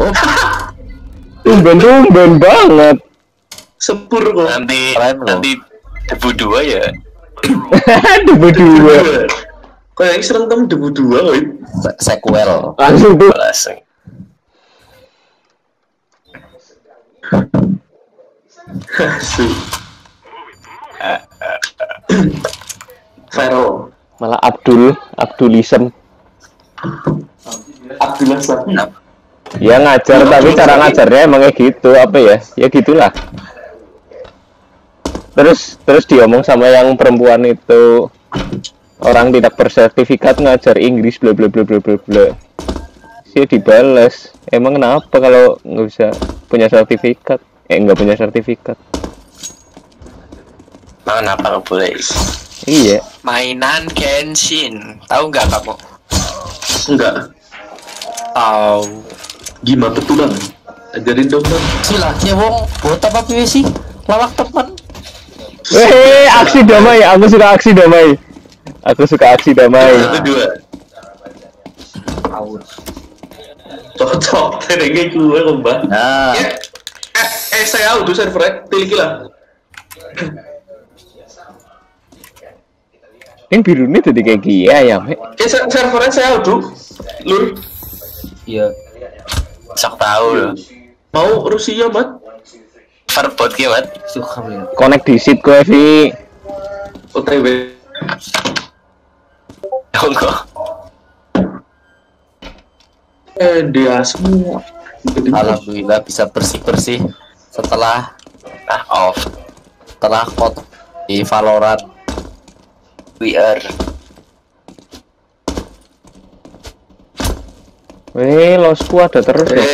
Tumben banget. Sepur kok. Nanti debu 2 ya. Debu 2. Kok yang serem debu 2 woy. Sequel. Langsung tuh. Langsung. Vero. Malah Abdulism. Abdullah Sabun. Ya ngajar, tapi cara ngajarnya emangnya gitu, apa ya? Ya gitulah. Terus diomong sama yang perempuan itu, orang tidak bersertifikat ngajar Inggris bla bla bla bla bla bla. Dia dibales. Emang kenapa kalau nggak bisa punya sertifikat? Nggak punya sertifikat. Kenapa nggak boleh? Iya. Mainan Genshin. Tahu nggak kamu? Enggak. Tahu. Gimana betulan? Ajarin dong kan. Silahnya wong buat apa sih? Lawak teman. Aksi damai. Aku suka aksi damai. Itu 2. Cocok. Terengnya gue mbak. Nah. Saya udah server pilih lah. Yang biru ini tadi kayak gini ya, servernya saya udah. Lur. Iya. Sok tahu loh. Mau Rusia mat? Verbot ya mat? Suka banget. Connect di seat gue Vi. OTW. Enggak. Dia semua. Alhamdulillah bisa bersih setelah setelah kot di Valorant. We are. Losku ada terus loh.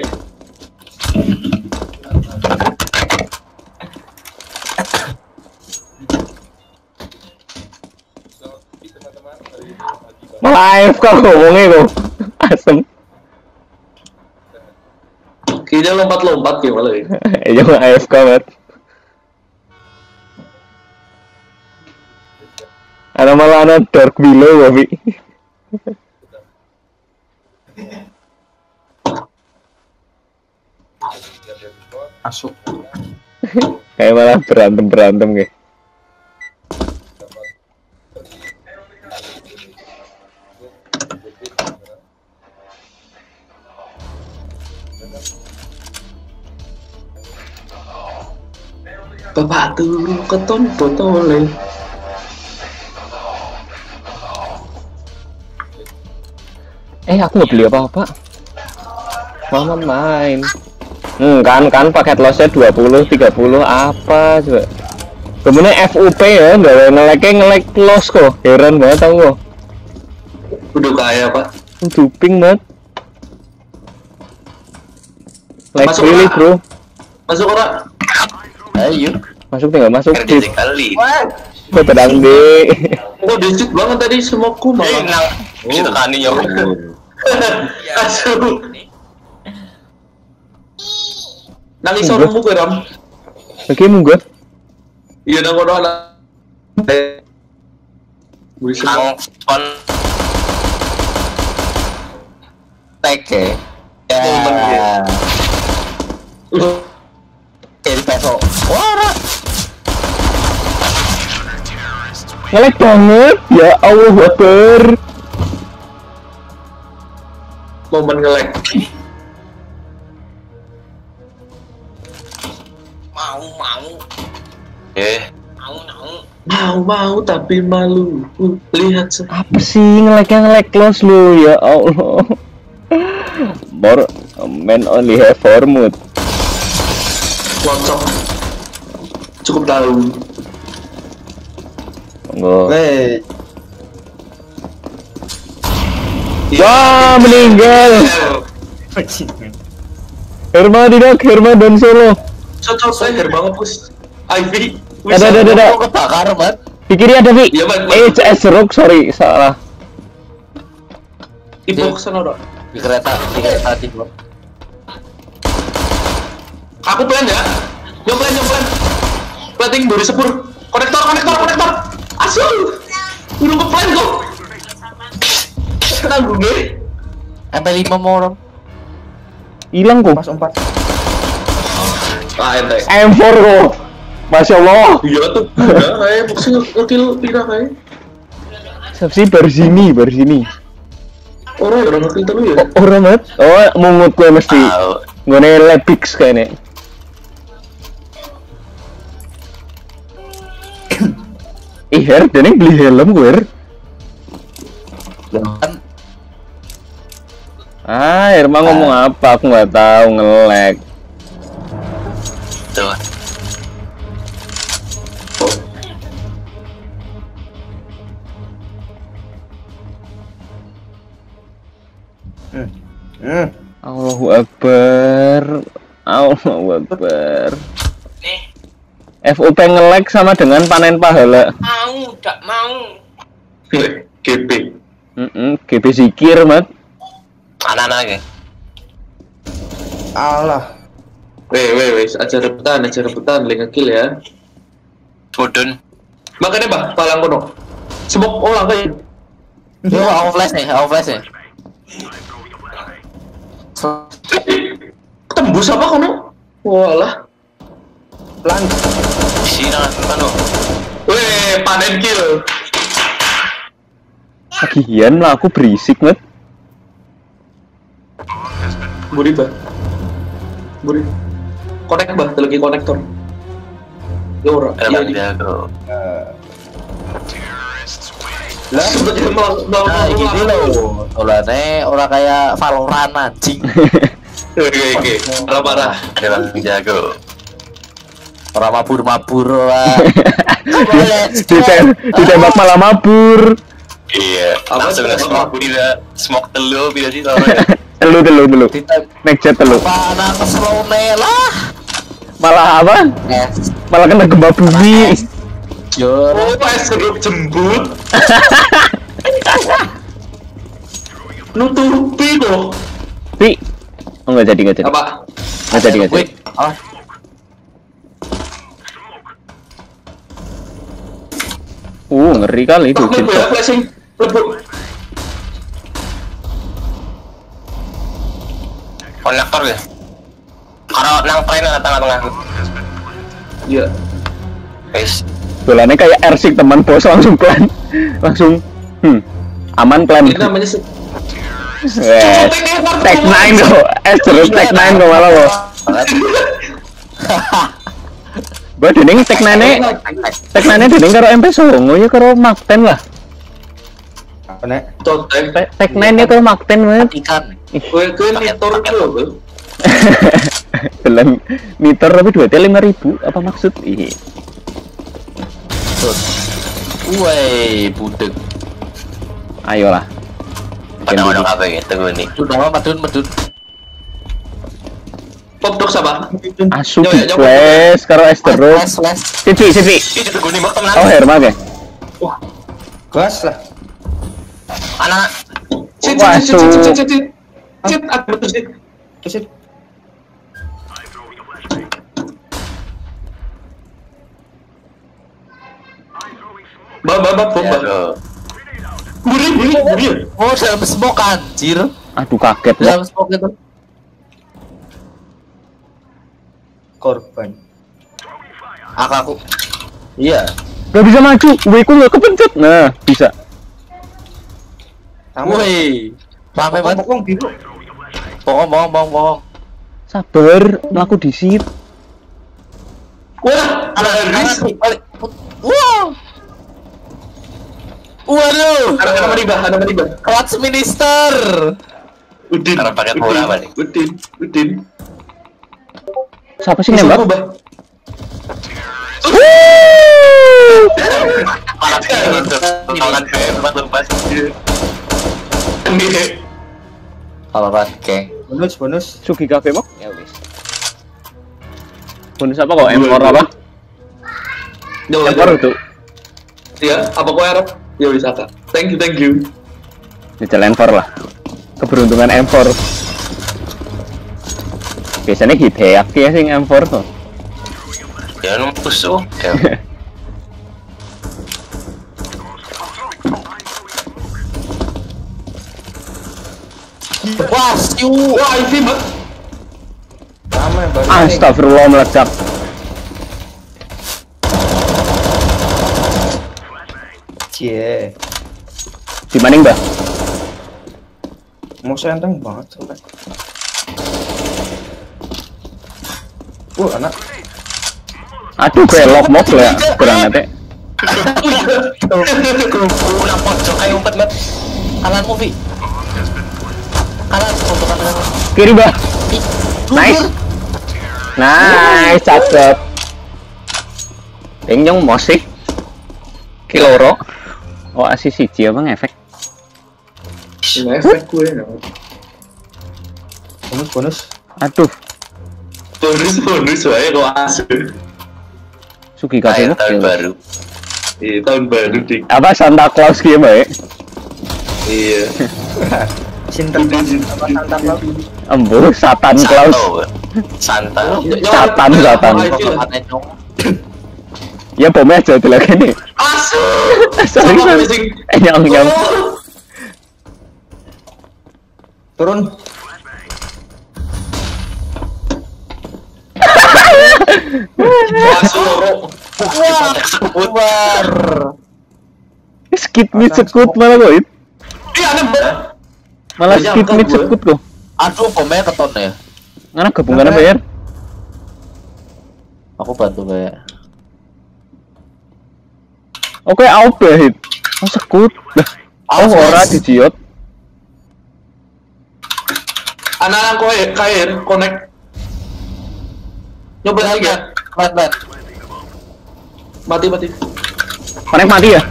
Malah AFK ngomongnya kok. Asem. Kayaknya lompat-lompat kayak malah ya. Jangan AFK banget. Ada malah ada dark below tapi. Masuk. Kayak malah berantem kayak. Bapak tuh keton botolnya. Aku nggak beli apa-apa. Mama main. Kan paket lossnya 20, 30 apa coba. Kemudian FUP ya, ngelek loss kok. Heran banget tau kok. Udah kaya pak. Duping banget. Like really bro. Masuk orang. Ayo. Masuk tinggal masuk. Kali. Kok pedang deh. Oh dicit banget tadi semoku malah. Itu kan ya. Aduh. Nangis orang muka ram. Oke munggah. Iya nang kono ana. Nang on teke. Ya. Jadi peso. Wah. Ngelek banget. Ya Allah Akbar. Momen ngelek. Mau tapi malu. Lihat apa sih ngelek close lu ya Allah. More men only have four mood. Cocok. Cukup tahu. Enggak. Wah meninggal. Herma dan Solo. Cocok saya banget pus. Ivy. Ada. Kebakar banget. Di kiri ada Vi. Iya, CS Rock, sorry salah. Di box sana dong. Di kereta timur. Aku plan ya. Nyoplan. Plating dari sepur. Konektor. Asyik. Udah ke plan kok. Tanggung deh. MP5 mau orang. Hilang kok. Pas 4. Ah, ente. M4 kok. Masya Allah. Iya tuh. Udah kayak maksudnya ngekill pira kayak. Siapa sih baru sini. Orang ngekill terus ya. Orang banget. Oh, mungut gue mesti. Ngone Lepix kayaknya. Her, dia nih beli helm gue. Herma ngomong apa? Aku nggak tahu, nge-lag. Tuh. Allahu Akbar. FUP nge-lag sama dengan panen pahala. Tak mau. GP. GP zikir, Mat. Anak-anak ya. Allah. Wes, aja rebutan, link ngekill ya. Bodon. Makanya bah, palang kono. Smoke orang kayak. Yo, aku flash nih. Tembus apa kono? Walah. Pelan. Sini kan. Weh, panen kill. Lagian lah aku berisik, Mat. Buri. Connect bah, lagi konektor. Yo ora. Emang jago. Lah, Nah, gini loh. Olane ora kayak Valorant anjing. Oke. Parah. Emang jago. Ora mabur lah. Ditembak malah mabur. Iya. Langsung smoke smoke telu bila sih tau ya. Telu. Naik jet telu. Panang slow lah. Malah apa? Malah kena gempa bumi. Jor. Oh, pas grup jembut. Nutupi kok. Pi. Oh, nggak jadi. Apa? Nggak jadi. Oh. Ngeri kali itu. Lebu ya, flashing. Lebu. Konektor ya. Kalau nang train tengah-tengah. Iya. Guys. Dolannya kayak R6 teman bos langsung plan. Aman plan. Ini namanya sih. Tag 9 kok. Terus tag 9 kok malah kok. Bah dening tag 9 dening karo MP Songo ya karo Mark 10 lah. apa nek? Tag 9 ya karo Mark 10 banget. Ikan. Kowe nitor lho. Dalam meter tapi 2T 5.000 apa maksud? Ih. Woi, budek. Ayolah. Padang-padang apa ya? Tunggu nih. Sudah medun. Pop dok sama. Asu flash karo es terus. Cici. Ini tunggu nih mak teman. Oh, Herma ke? Gas lah. Anak. Cit, aku betul sih. Kesit. Baba. Buri. Oh, dalam smoke anjir. Aduh kaget lah. Dalam smoke itu. Korban. Aku. Iya. Gak bisa maju, W ku gak kepencet. Nah, bisa. Woi. Sampai banget. Pokok biru. Bohong. Sabar, melaku di sit. Wah, Aris. Wow. Waduh. Ada meribah. Kelas minister. Udin. Karena pakai bola apa nih? Udin. Siapa sih nembak? Malah itu. Kawan betul pas. Kalau geng. Bonus. Sugi kafe mok? Ya wis. Bonus apa kok? M4 apa? M4 itu. Iya, apa kau harap? Ya wis Aka. Thank you. Jajal M4 lah. Keberuntungan M4. Biasanya hit hack ya sing M4 tuh. Ya lu musuh. Wah, Wah, ini mah. yang baru. Astagfirullah meledak. Cie. Di mana Mbak? Mau enteng banget soalnya. Anak. Aduh belok mok lah granate. Udah pojok kayak umpet met. Kanan movie. Kanan untuk kanan. Kiri Mbak. Nice. Nice, cakep. Yang musik. Kiloro. Oh, asis siji apa ngefek? Efek gue ya. Bonus. Aduh, Bonus wae kok asli. Sugi kasih Tahun baru. Iya, tahun baru dik. apa Santa Claus gitu Mbak? Iya. Sinten apa Santa Claus? Embuh, Satan Claus. Santa. Satan. Ya bomnya aja tuh lagi nih. Sorry, nyong. Turun. Skip mid sekut malah kok. Iya, ada. Malah skip mid sekut kok. Aduh, bomnya keton ya. Mana gabungan apa ya? Aku bantu kayak. Oke, out ya hit. Oh sekut. Oh ora dijiot. Anak-anak kowe kair connect. Nyoba lagi ya. Mat. Mati. Connect mati ya?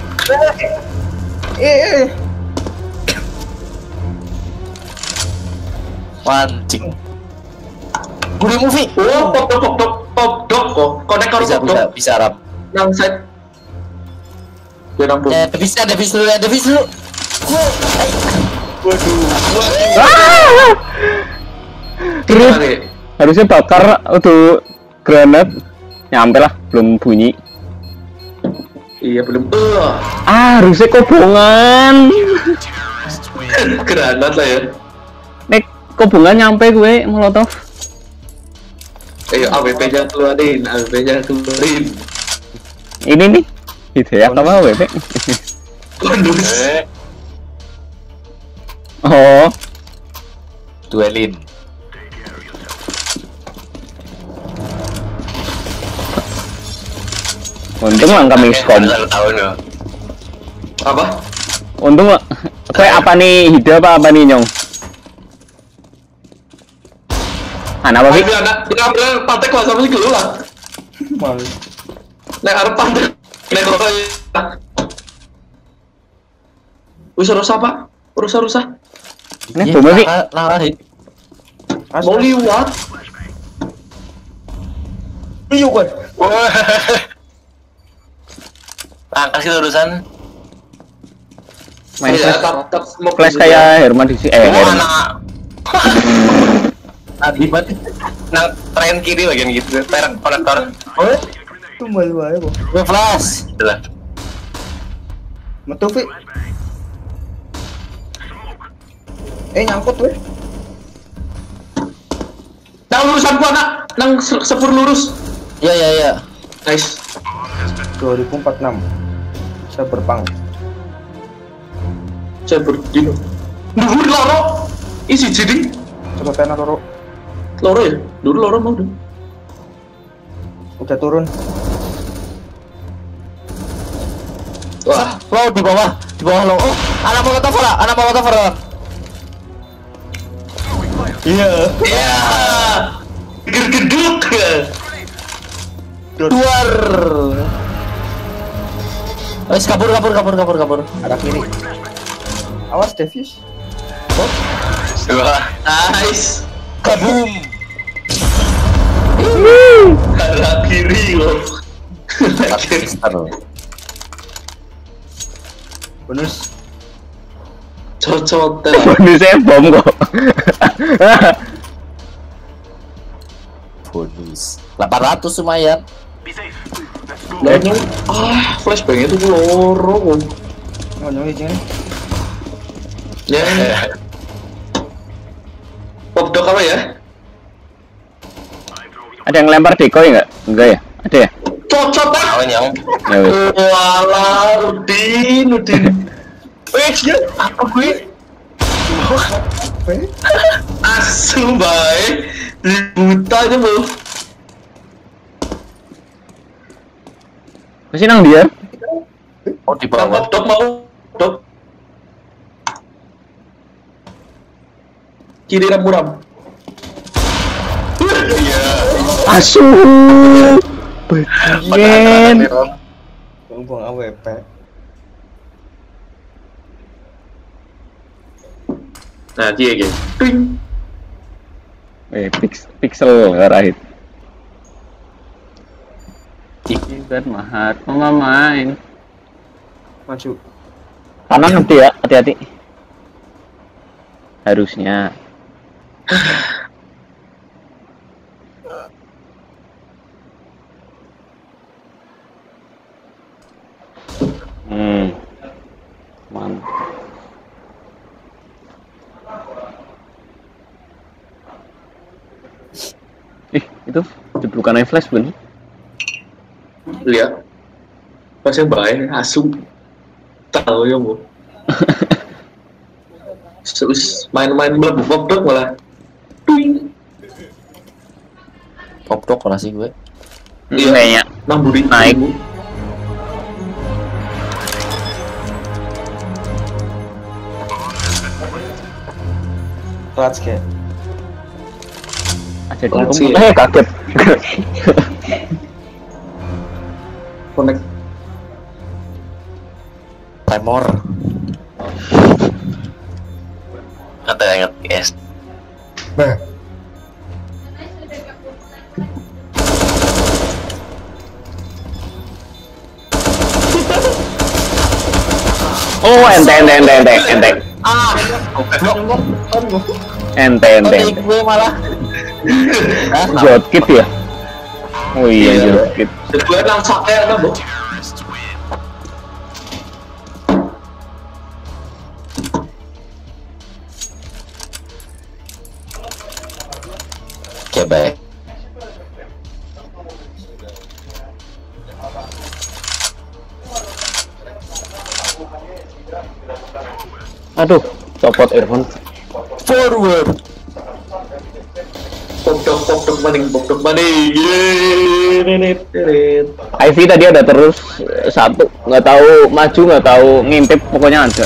Mancing. Guri movie. Oh, pop dok kok. Connect harus pop dok. Bisa rap. Nang side. Gue nampung. Ya, Davis dulu. Terus harusnya bakar untuk granat. Nyampe lah, belum bunyi. Iya, belum. Harusnya kobongan. Granat lah ya. Nek kobongan nyampe gue molotov. AWP-nya keluarin. Ini nih. Gitu ya, apa WP? Bonus. Oh, Duelin. untung lah kami skom. Apa? Untung lah. Kayak apa nih Hida apa nih Nyong? Anak apa sih? Kita ambil pantek lah sama sih dulu lah. Malu. Nek arep pantek. Nek kok wis rusak Pak. Rusak. Ini bomnya sih. Narahin. Mau liwat. Iyo kan. Angkat sih urusan. Main Iya, flash, tap smoke flash gitu kayak Herman di sini. Herman. Tadi banget. Nang tren kiri bagian gitu. Tren konektor. Oh, itu malu aja kok. Gue flash. Itulah. Metu Fi. Nyangkut weh. Nang lurusan gua nak, nang sepur lurus. Iya. Nice. 2046. Saya berpang. Saya berdino. Dulu loro. Isi jadi. Coba pena loro. Loro ya? Dulu loro mau deh. Udah turun. Wah, Lo di bawah lo. Oh, anak mau cover. Iya. iya. Geduk. Duar. Wes kabur. Arah kiri. Awas Davis. Nice. Kabum. Arah kiri loh. Bonus. Cocok. Bonusnya bom kok. Bonus 800 lumayan. Nanya, flashbang itu loro. Ngonyong izin. Ya. Pop dok apa ya? Ada yang lempar decoy nggak? Enggak ya? Ada ya? Cocok kan? Kawan yang. Ya wis. Walah, Udin. Dia apa gue? Asu baik. Buta aja bu. Masih nang dia? Oh di bawah. Dok mau dok. Kiri ram. Iya. Asu. Bagian. Buang AWP. Nah, dia gitu. Twing. Pixel rahit. Dan mahat main. Maju. Kanan nanti ya, hati-hati. Harusnya. Mantap. Itu jeblukan flash bun. Lihat. Pas yang baik, asu. Tahu ya bu. Terus main-main blok malah. Twing. Pop-dok lah sih gue. Iya. Naik. Clutch kayak. Kaget. Connect. Tremor. Kata ingat guys. Oh, ente. Ah, Ente. gue malah. Jotkit ya? Oh iya, jotkit. Gue langsung kan bu. Oke baik. Aduh, copot earphone. Forward. Pok-dok maning. Ivy tadi ada terus satu, nggak tahu maju, nggak tahu ngintip, pokoknya ada.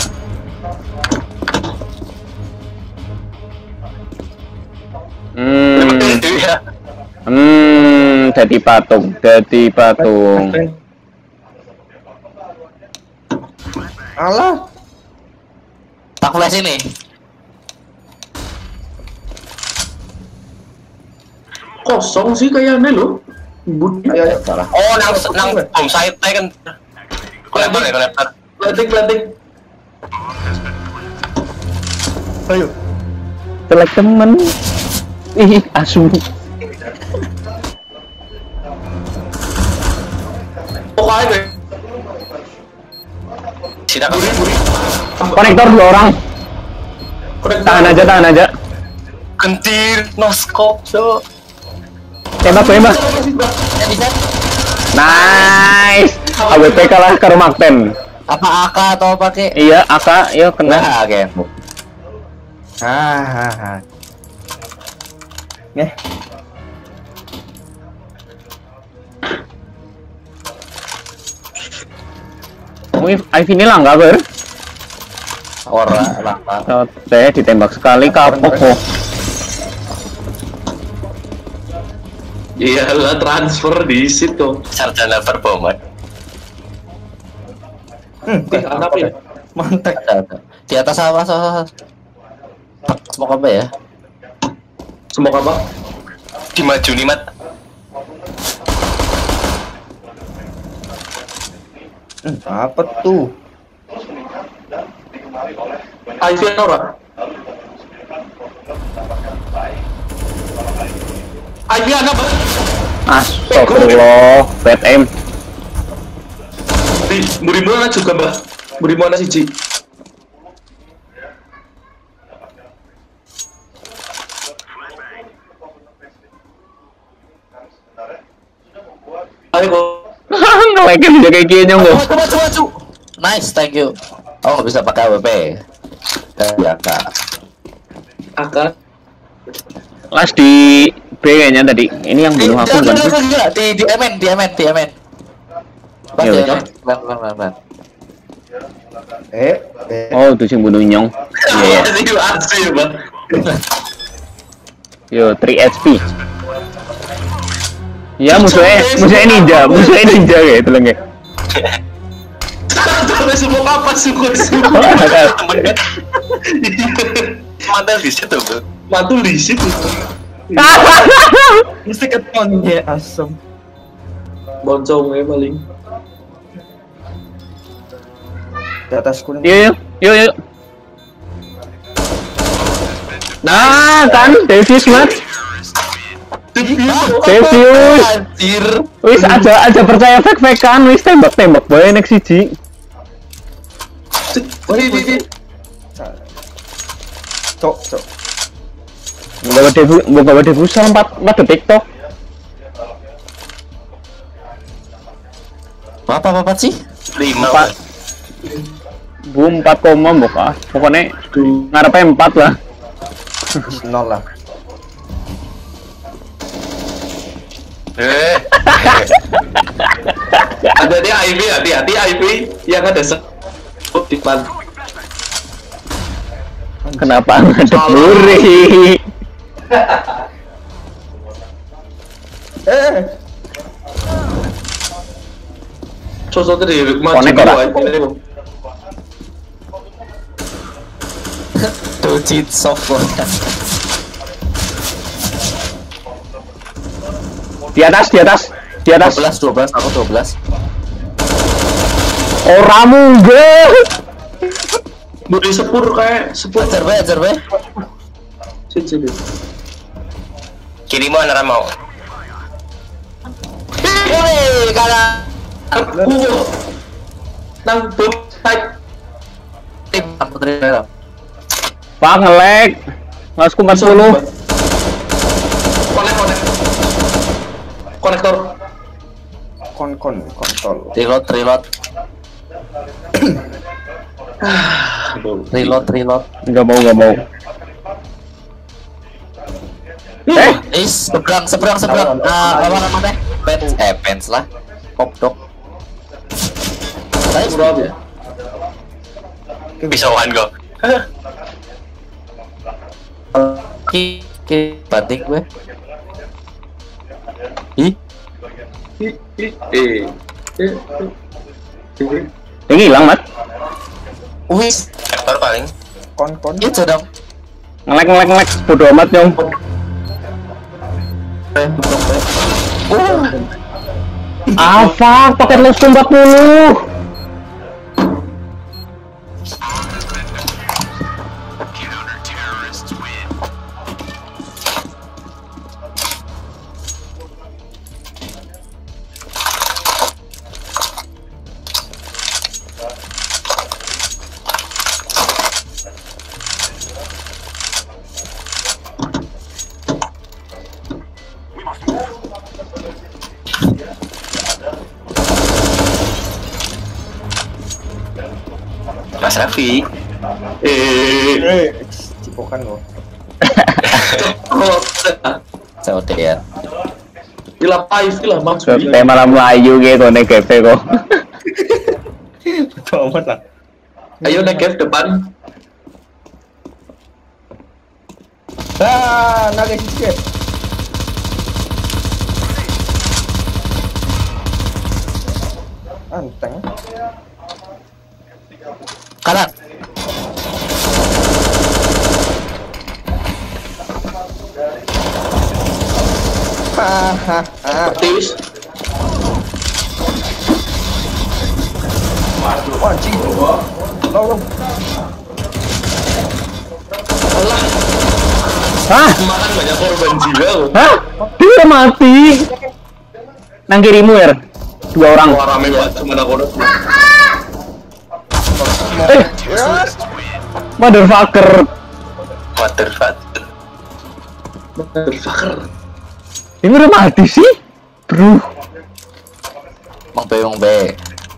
Jadi patung. Alah. Tak flash ini. Kosong sih kayaknya lo. Ayo. Salah. Oh, nang bom side kan. Kolektor. Planting. Ayo. Selek temen. Ih, asu. Oh, aja. Tidak Buri. Konektor 2 orang. Tahan aja. Kentir, no scope, so. Tembak. Ya bisa. Nice. AWP kalah ke rumah ten. Apa AK atau pakai? Iya, AK, yuk kena. Nah, kayak. Nih. Ivy ini langka ber. Ora langka. Saya ditembak sekali kapok kok. Iyalah transfer di situ. Sarjana perboman. Apa ya? Mantek. Ada. Di atas apa? Semoga apa ya? Semoga apa? Dimaju nih, Mat. Apa tuh? Ivy ora? Ivy ana ba? Astagfirullah, bad aim. Di murimu ana juga, Mbak. Murimu ana siji. kayak bisa kayak gini nyong loh. Maju. Nice, thank you. Oh, bisa pakai AWP. Ya, Kak. Akan Las di B kayaknya tadi. Ini yang bunuh aku kan sih? Di MN. Ya, Bang. Oh, itu sih bunuh nyong. Iya. Ini asli, Bang. Yo, 3 HP. Ya musuhnya ninja kayak itu lagi. Tapi semua apa syukur. Mantel di situ, Bro. Mantul di situ. Mesti ketemu ya asem. Boncong ya paling. Di atas kuning. Yuk. Nah, kan Davis mat. Davis. Anjir. Wis aja percaya fake-fakean wis tembak bae nek siji. Wih. Cok. Bawa Devu 4 detik toh. Apa sih? 4 buka. Pokoknya ngarepe 4 lah. 0 lah. Ada dia IV, hati-hati IV yang ada di depan. Kenapa ada buri? Sosok tadi Konek ora? Tuh cheat software. Di atas. 12, aku 12. Ora munggah. Budi sepur kayak sepur. Ajar be. Sini. Kiri mau antara mau. Woi, kalah. Aku nang bom type. Putri merah. Pak nge-lag. Masku 40. Konektor. Kontol. Reload. Reload. Enggak mau. Seberang. Apa namanya? Pens lah. Kopdok. Saya Berapa ya? Pisauan kok. Banting gue. Ini hilang, Mat. Wis, sektor paling. Kon. Itu dong. Nge-lag. Bodo amat, nyong. Apa? Paket los 40. Mas Raffi. Cipokan lo. Saya ya. Gila maksudnya. Kayak malam Melayu gitu nek GP kok. Betul amat lah. Ayo naik depan. Naga sisi. Anteng. Kanan. Tis. Anjing. Tolong. Hah? Makan banyak korban jiwa. Hah? Dia mati. Nang kirimu ya? 2 orang. Wah rame banget cuma aku. Motherfucker. Motherfucker. Ini udah mati sih, bro. Mang B.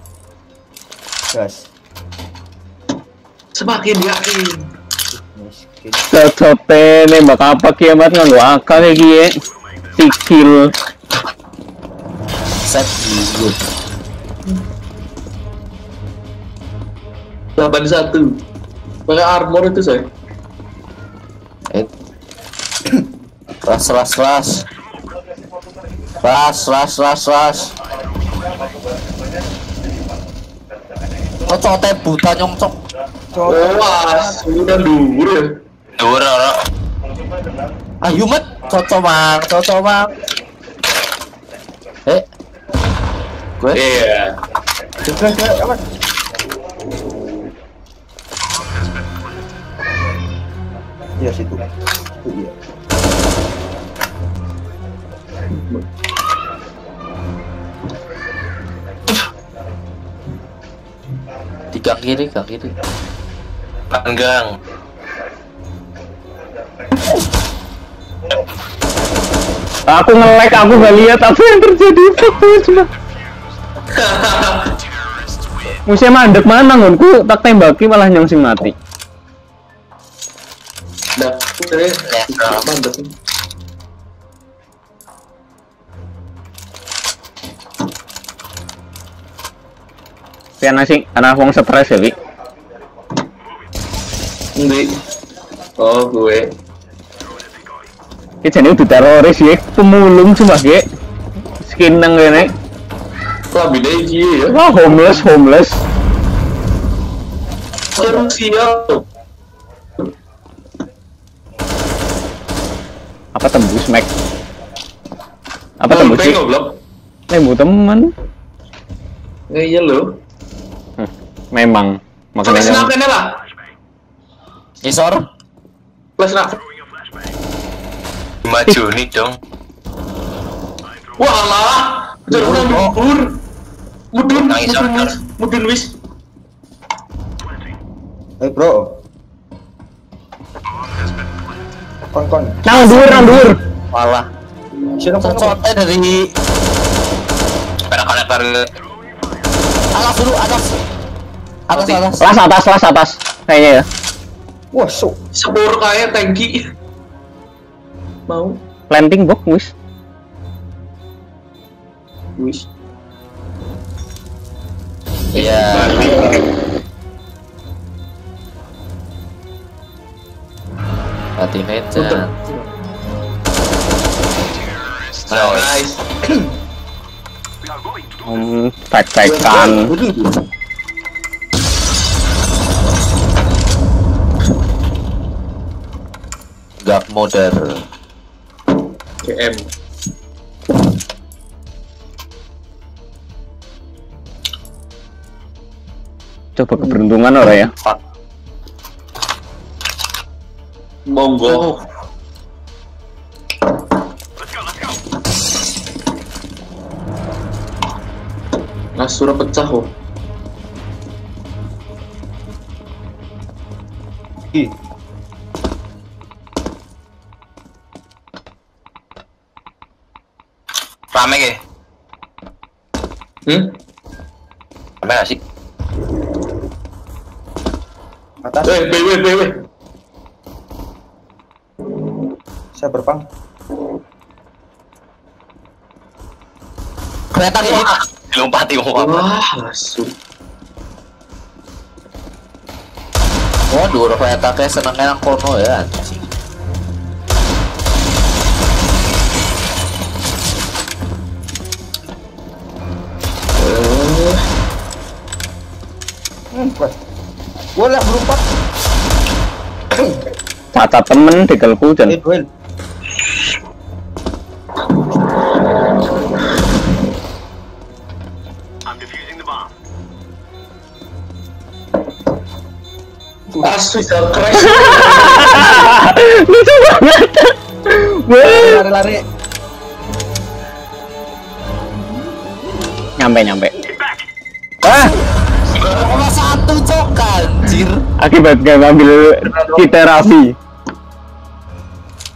Gas. Semakin yakin. Miskin. Cocote nembak apa kiamat nganggo akal ya gie. Sikil. Set dulu. 81. Pakai armor itu saya. Ras. Cocote buta nyongcok. Oh, was, udah dhuwur ya. Dhuwur ora. Ayo mat, cocok mang. Gue Iya. Gerak, aman. Iya situ. Itu iya. di gang kiri. Panggang. Aku nge-lag, aku gak lihat apa yang terjadi. Cuma musuhnya mandek mana ngonku tak tembaki malah nyong sing mati. Nah, udah mantap. Pian sing anak wong stres ya, Wi. Ndi. Oh, gue. Ki jane udah teroris ya, pemulung cuma ge. Skin nang kene. Labine iki ya. Wah, homeless. Rusia. Apa tembus, Mac? Apa tembus sih? Goblok. Nemu teman. Iya lo. Memang makanya Flash nak lah. Isor. Flash nak. Maju nih dong. Wah lah. Jangan mundur. Mudun wis. Hey bro. Kon. Nang dhuwur. Malah. Sino kon? Cocote dari konektor. Atas kayaknya ya. Wah, so. Sepur kayak tanki. Mau? Planting box wis. Wis. Iya. Hati meja. Nice. Tek-tekan. Gak modern. CM. Coba keberuntungan orang ya. Monggo. Nasura pecah kok. Rame ke? Rame gak sih? Atas. BW. Saya berpang. Kelihatan ini dilompati Wah, masuk. Waduh, kereta kayak senengnya nang kono ya. Gue lah berempat. Cacat temen dikelku dan Duel. Asli crash. lucu banget. Wah, Lari. nyampe. Ah, Cuma satu cok anjir. akibat gak ngambil terapi.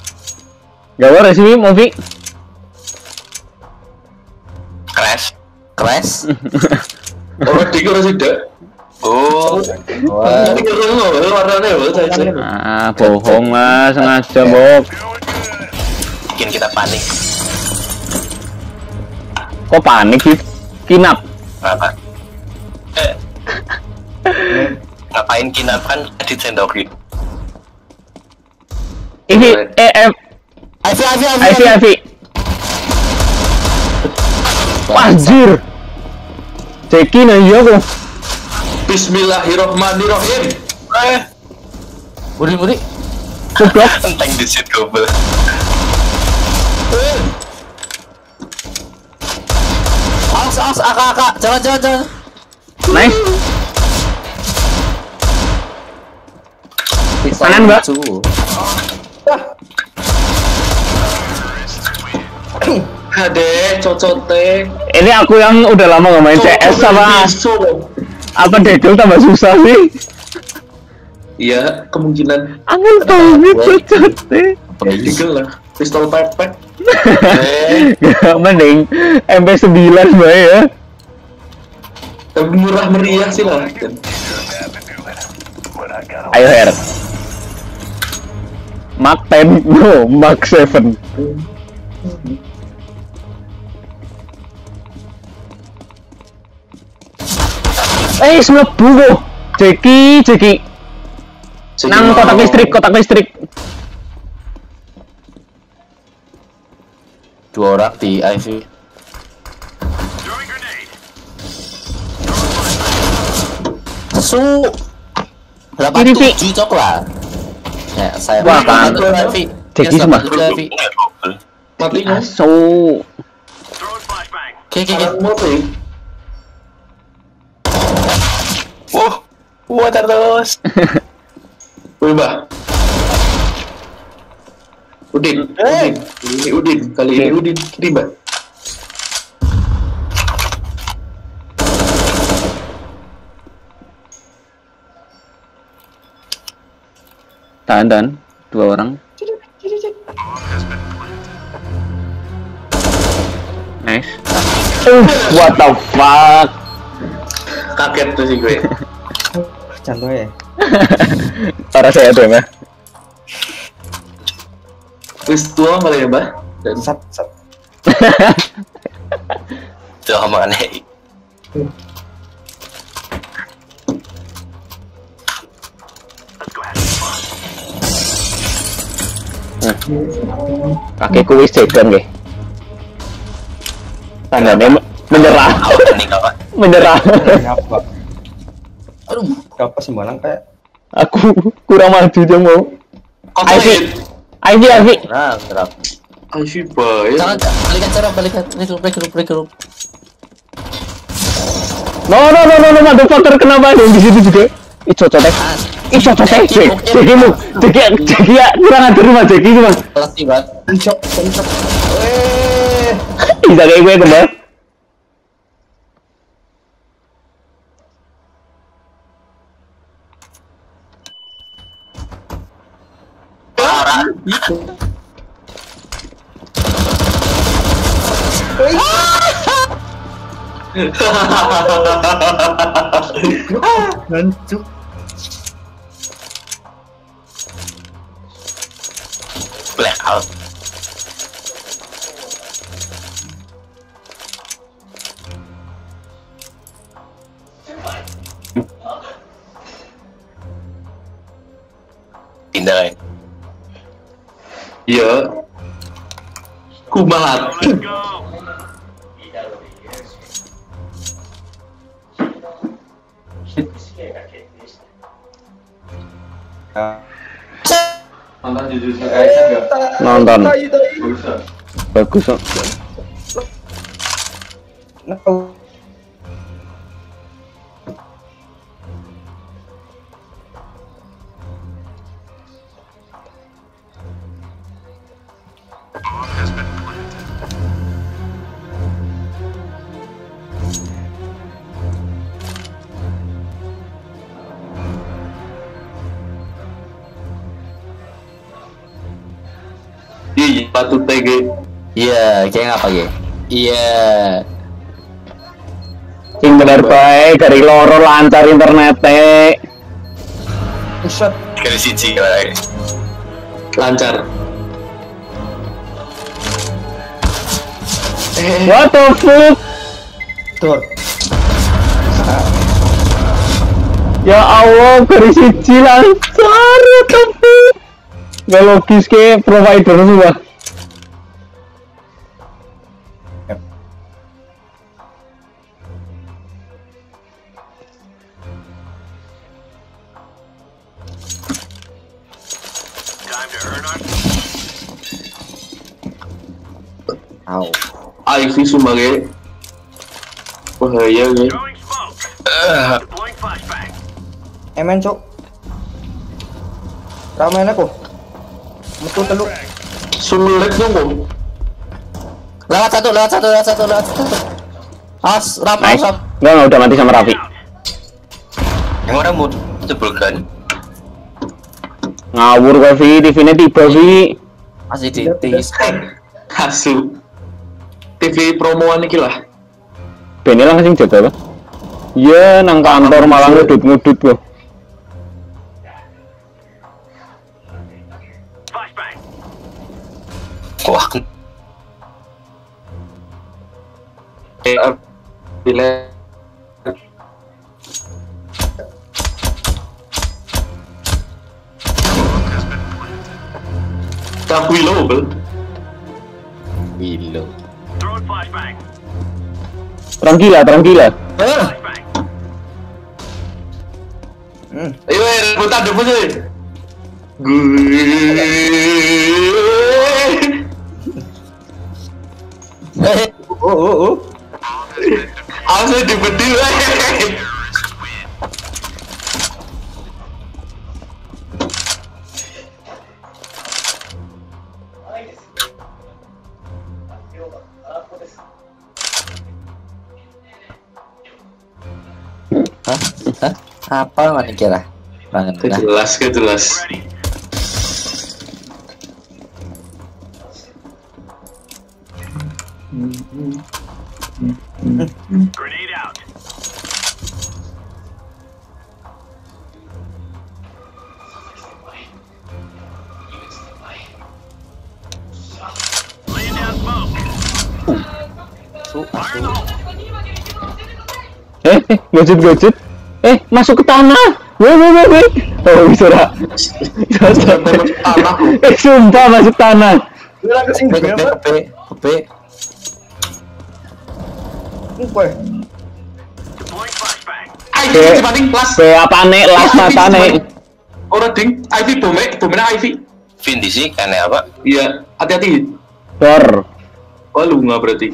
Gak waras sih, Movi. Crash. Crash. Orang dikira tidak. Oh. Wah. Dikira nggak warnanya saja. Ah, bohong lah, sengaja Bob. Bikin kita panik. Kok panik sih? Kinap. Apa? Ngapain kinap kan disendokin? Ini Ivy. Anjir. Ceki nah iya kok. Bismillahirrohmanirrohim. Budi. Goblok. Enteng di shit gobel. Awas, AK. Jangan. Nice. Kanan, Mbak. Ade, cocote. Ini aku yang udah lama gak main CS sama apa Degel tambah susah sih. Iya, kemungkinan. Angin banget cocote. Degel lah. Pistol pepek. Mending MP9 Mbak ya. Tapi murah meriah sih lah. Ayo Her. Mark 10, no, Mark 7. Mlebu kok. Jeki. Nang kotak listrik. Dua orang di Ivy. Ini, Pi. Coklat. Ya, saya Wah, makan kan. Ivy. Jeki semua. Mati kan? Aso. Oke. Mati. Wah, terus. Wih, Mbak. Udin. Ini Udin. Kali ini Udin. Mbak. Tahan. 2 orang. Nice. What the fuck? Kaget tuh sih gue. Candu ya. Para saya tuh Mbak. Wis tua malah ya, Mbak. Dan Sat. Itu omongan aneh. Kakekku wis jagan nggih. Tandanya menyerah. Menyerah. Apa? Aduh. Apa sembarang kayak Aku kurang maju dia mau. Ivy. Nah, gerak. Ivy boy. Jangan balikan. Break. No, motherfucker kenapa ada di situ juga? Cocok. Jeki ya kurang ajar rumah Jeki cuma. Pasti banget. pencok. Bisa kayak gue kembali. Hancur. Blackout. Pindah ya. Iya. Kumaha. Nonton Jujutsu Kaisen enggak? Nonton. Bagus kok. Iya, batu TG. Iya, kayak apa ya? Iya. Sing bener bae dari loro lancar internete. Buset. Kali siji kae. Lancar. What the fuck? Tur. Ya Allah, dari siji lancar. What the fuck? Gak logis ke provider semua. Au. Ivy sumpah kayak bahaya kayak. Emen cok. Ramen aku. Metu teluk. Sulit dong Bom. Lewat satu. As, ram. Nice. Enggak, udah mati sama Raffi. Yang orang mau jebulkan. Ngawur kok Vi, TV-nya tiba Vi. Masih titis. Hasu. TV promoan iki lah. Bene langsung jaga apa? Iya, nang kantor malah ngudut kok. Wah, Bila tak Willow bel. Willow. Tranquila. Ayo rebutan debut sih. Oh. Asal dibedil. Hah? Apa mana kira? Banget. Kejelas. Grenade out. Laying down smoke. Fire in the hole. Gojit. Masuk ke tanah. Wait. Oh, bisa dah. Sumpah masuk tanah. Kepe. Deploying flashbang. Ivy dibanding plus. Apa nek las matane. Orang ding, Ivy bomnya Ivy. Vin di sini kan ya apa? Iya, hati-hati. Dor. Oh lu nggak berarti.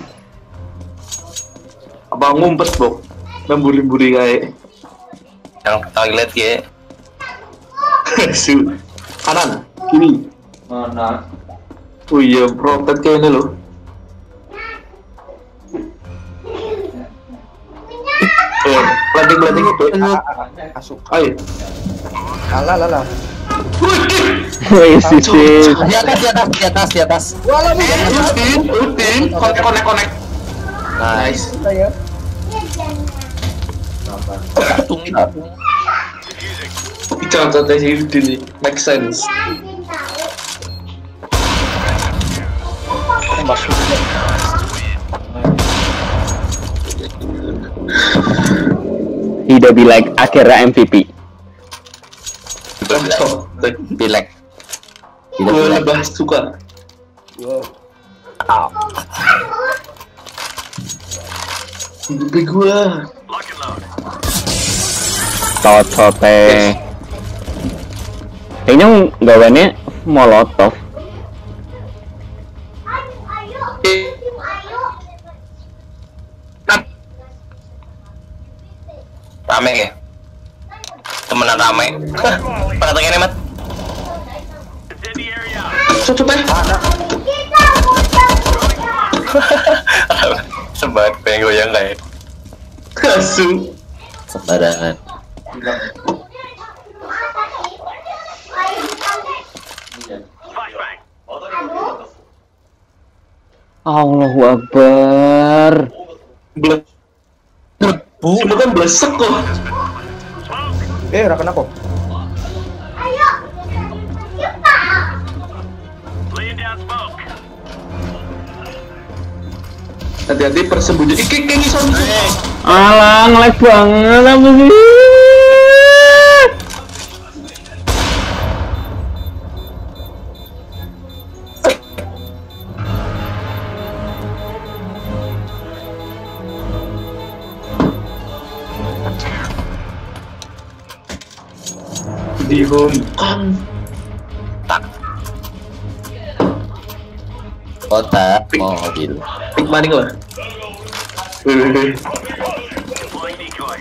Apa ngumpet Bok? Memburi-buri kayak. Yang toilet ya. Su. Kanan, kiri. Mana? Oh iya, protect kayak ini loh. Planting Asuk. ayo. Alah. Wih, Sisi. Di atas. Udin, connect. Nice. Saya. Tunggu. Bicara tentang si Udin nih, make sense. Tidak be like akhirnya MVP. Cocok. Bilek. Gue lebih suka. Wow. Lebih gue. Lock and load. Totote. Kayaknya gawannya molotov. Rame ya. Temenan rame. Pada tengene mat. Incendiary out. Cocok ya. Sebat pengen goyang kayak. Asu. Sembarangan. Flashbang. Allahu Akbar. Belum. Bu, Semua kan blesek kok. Rakan aku. Laying down smoke. Hati-hati persembunyi. Kayak ngisor. Alah, nge-lag banget apa sih? Di homecom. kota mobil. Pick maning lah. Wih. Deploying decoy.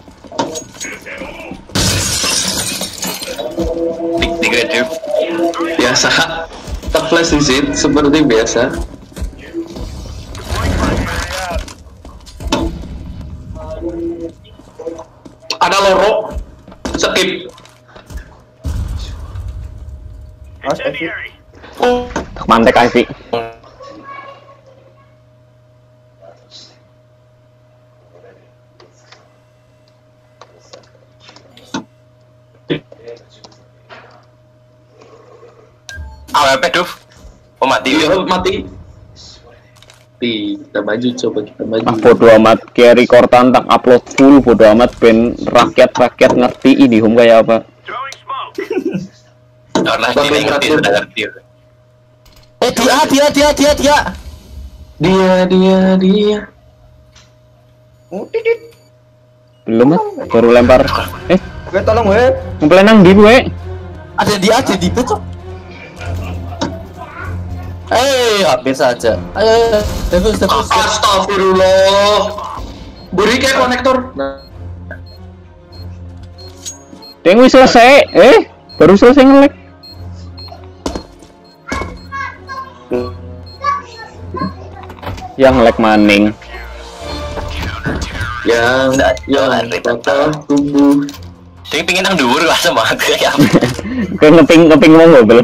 Tiga trip. Biasa. Tak flash visit seperti biasa. Deploying flashbang. Ada loro. Skip. Mas, Incendiary. Mantek Ivy. AWP Duf. Oh mati. Iya mati. Kita maju coba kita maju. Ah, bodo amat, carry Cortan tak upload full, bodo amat ben rakyat ngerti ini home kayak apa. Throwing smoke. Karena dia ngerti sudah ngerti. Dia. Titit. Belum Mat, baru lempar. Gue tolong gue. Ngeplan nang di gue. Ada di betul. Hampir saja. Ayo, terus. Astagfirullah. Buri kayak konektor. Deng wis selesai. Baru selesai nge-lag. Yang lag maning. Yang patah tumbuh. Sing pingin nang dhuwur kok semangat kayak apa? Kayak ngeping mau mobil.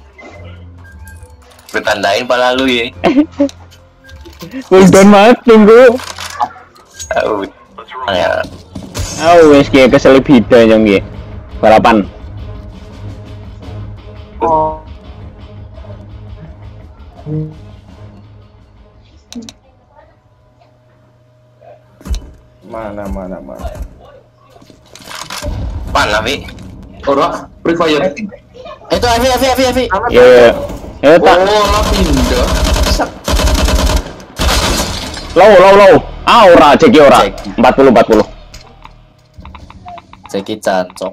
Bertandain pala lu ya. Udah banget tunggu. Ya. Wes kayak keselip hida yang gitu. Balapan. Mana. Mana Vi? Ora, Free Fire. Itu Avi. Ya. Tak. Oh, lah pindah. Low. Ora ceki ora. 40. Ceki cancok.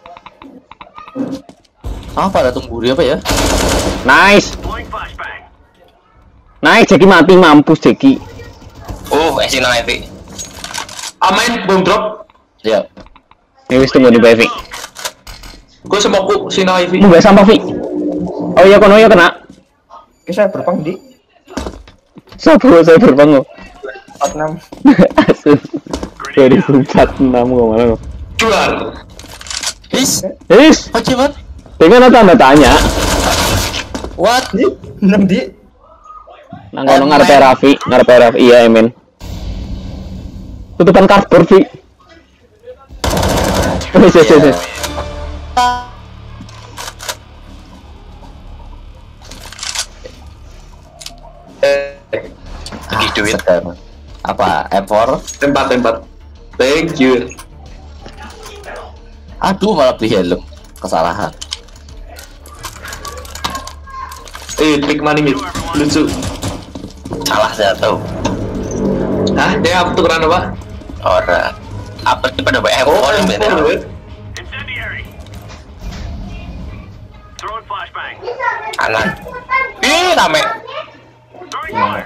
Apa ada tungguri apa ya? Nice. Deploying flashbang. Nice ceki mati mampus ceki. Esino Evi. Amain bom drop. Siap. Ini wis tunggu di Bavi. Gue semoku Sina Ivy. Mau gak sampah Vi? Oh iya kono ya kena. Saya berpang di Saya berbangun. 46. Asus. 2046 ngomong. Jual. Is, Achievement. Dengan tanda tanya. what? 6 di. Nang kono ngarepe Raffi, iya Emin. Tutupan cardboard Vi. Wes. Lagi duit. Apa? M4? Tempat. Thank you. Aduh, malah beli helm. Kesalahan. Pick money nih. Lucu. Salah jatuh. Hah? Dia apa tukeran apa? Ora. Apa sih pada M4 yang beda? Incendiary. Throwing flashbang. Anak. Rame. Throwing fire.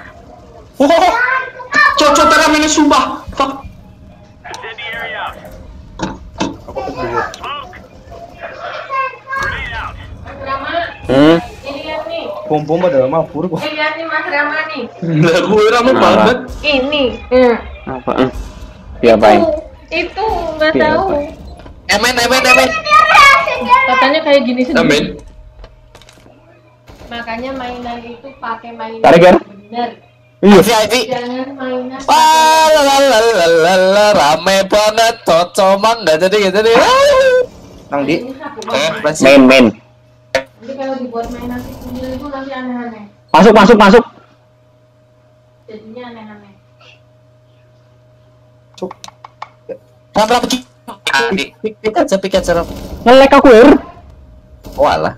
Cocok terang ini sumpah. Fuck. Incendiary out. Aku kedua. Smoke. Grenade out. Ini lihat nih. Bom pada mabur kok. Ini lihat nih Mas Rama nih. Lah gue rame banget. Ini. Apaan? Diapain? Itu nggak Iya, tahu. Emen. Katanya kayak gini sendiri. Amin. Makanya mainan itu pakai mainan Tarik, Ger. bener. Iya. VIP. Jangan mainan. Wah, lalalala, rame banget, cocok nggak jadi gitu nih. Nang di. Ini satu. Main main. Jadi kalau dibuat mainan si kunyil itu nanti aneh-aneh. Masuk. Jadinya aneh-aneh. Ram pik aja Ram. Ngelek aku ya. Walah.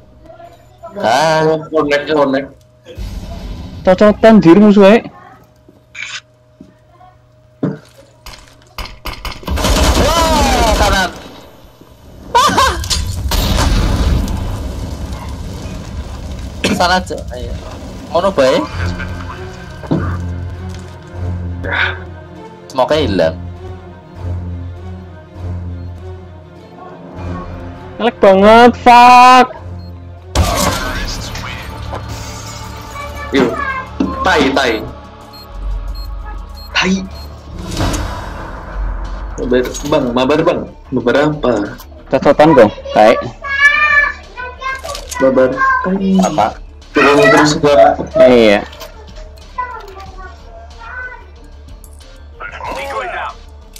Connect. Cocotan diri musuhnya. Wah, kanan. Sana aja. Ayo. Ono bae. Semoga hilang. Ngelek banget, fuck. Yuk. Tai. Mabar bang. Mabar apa? Cocotan kok, kayak. Mabar. Apa? Terus gua. Iya. Decoys out.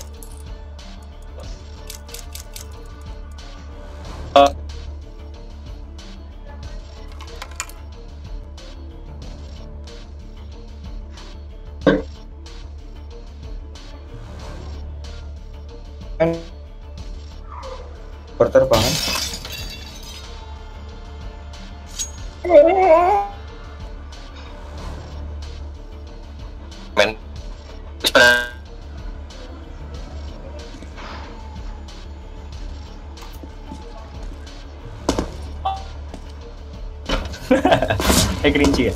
Kan berterbangan. Men. Kerinci ya.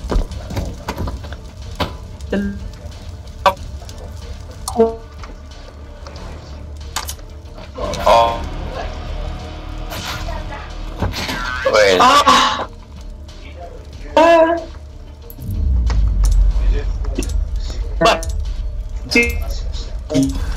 Oh. Wait. Ci.